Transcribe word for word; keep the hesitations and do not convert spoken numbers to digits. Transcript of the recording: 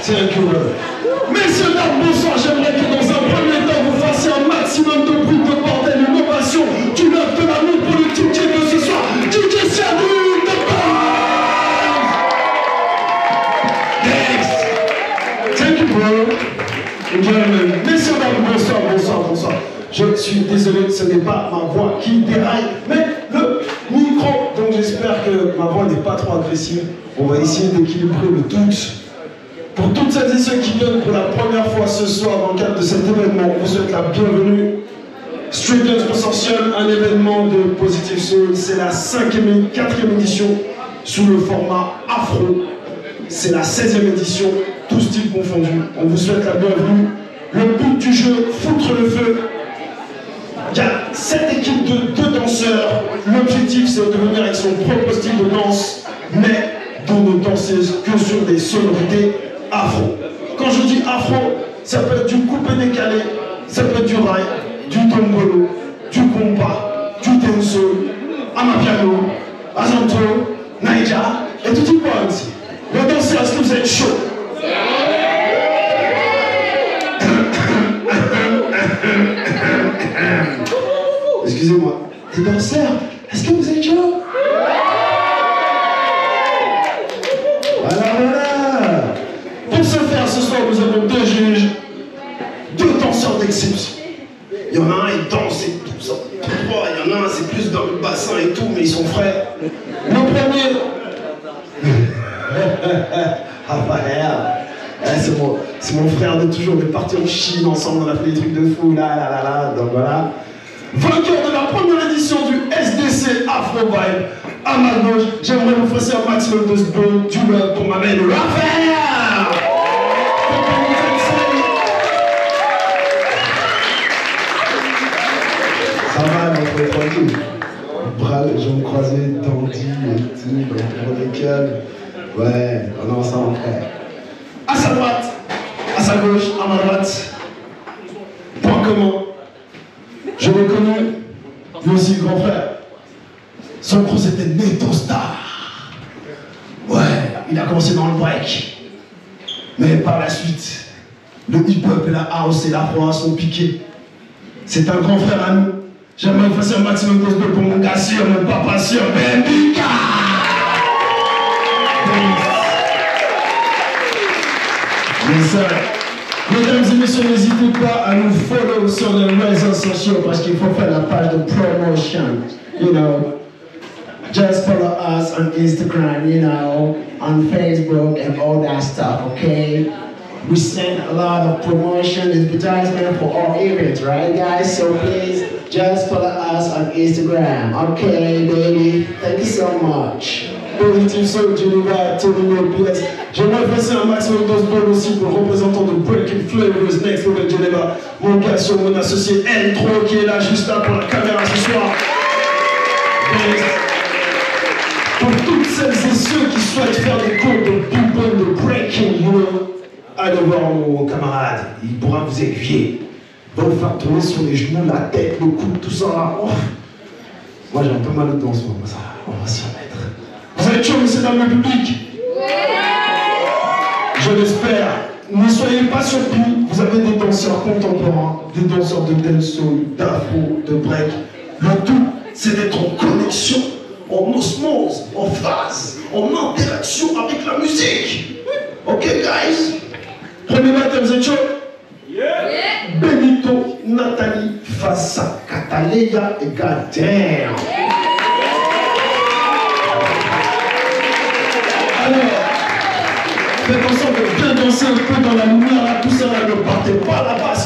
Thank you, brother. Messieurs, dames, bonsoir. J'aimerais que dans un premier temps, vous fassiez un maximum de bruit, de bordel, une ovation, du love, de l'amour pour le D J de ce soir. D J Siadou, de base. Thanks. Thank you, bro. Gentlemen. Messieurs, dames, bonsoir, bonsoir, bonsoir. Je suis désolé, ce n'est pas ma voix qui déraille, mais le micro. Donc j'espère que ma voix n'est pas trop agressive. On va essayer d'équilibrer le tout. Pour toutes celles et ceux qui viennent pour la première fois ce soir dans le cadre de cet événement, on vous souhaite la bienvenue. Street Dance Consortium, un événement de Positive Soul. C'est la cinquième, quatrième édition sous le format afro. C'est la seizième édition, tous styles confondus. On vous souhaite la bienvenue. Le but du jeu, foutre le feu. Il y a sept équipes de deux danseurs. L'objectif, c'est de venir avec son propre style de danse, mais de ne danser que sur des sonorités afro. Quand je dis afro, ça peut être du coupé décalé, ça peut être du rail, du tongolo, du compas, du dancehall, amapiano, azanto, naija, et tout y point aussi. Les danseurs, est-ce que vous êtes chaud? Excusez-moi. Les danseurs, est-ce que vous êtes chaud? Voilà, voilà. Pour ce faire, ce soir, nous avons deux juges, deux danseurs d'exception. Il y en a un, il danse et tout ça. Il y en a un, c'est plus dans le bassin et tout, mais ils sont frères. Le premier. Raphaël. C'est mon, mon frère de toujours, on est partis en Chine ensemble, on a fait des trucs de fou, là, là, là, là, donc voilà. Vainqueur de la première édition du S D C Afro Vibe, à ma gauche, j'aimerais vous faire un maximum de spoon, du love pour ma mère, Raphaël. Ça va, on est tranquille. Bras, jambes croisées, dandy et tout, dans le calme. Ouais, on est ensemble, frère. À sa droite, à sa gauche, à ma droite. Point commun. Je l'ai connu, lui aussi grand frère. Son gros c'était Neto Star. Ouais, il a commencé dans le break. Mais par la suite, le hip-hop et la house et l'afro sont piqués. C'est un grand frère à nous. J'aimerais faire un maximum de respect pour mon gars sûr, mon papa sûr, Bembika. Mesdames et messieurs, n'hésitez pas à nous follow sur les réseaux sociaux parce qu'il faut faire la page de promotion. You know, just follow us on Instagram, you know, on Facebook and all that stuff, okay? We send a lot of promotion, advertisement for all events, right guys? So please, just follow us on Instagram, okay baby? Thank you so much. Positive Soul, Geneva, Tony P S. J'aimerais passer un maximum de sport aussi pour le représentant de Breaking Flavors, Next Level Geneva, mon gars sur mon associé N trois qui est là juste là pour la caméra ce soir. Et pour toutes celles et ceux qui souhaitent faire des cours de people de breaking, you know, allez voir mon camarade, il pourra vous aiguiller. Va vous faire tourner sur les genoux, la tête, le cou, tout ça là. Oh. Moi j'ai un peu mal au dos en ce moment, ça, on va s'y remettre. Vous êtes chaud, messieurs, dames, le public? Je l'espère. Ne soyez pas surpris, vous avez des danseurs contemporains, des danseurs de dancehall, d'afro, de break. Le tout, c'est d'être en connexion, en osmose, en phase, en interaction avec la musique. Ok, guys? Premier matin, vous êtes chaud? Yeah. Benito, Nathalie, Fassa, Cataleya et Gadin. Alors, faites en sorte de bien danser un peu dans la lumière, là, tout ça, là, ne partez pas là-bas,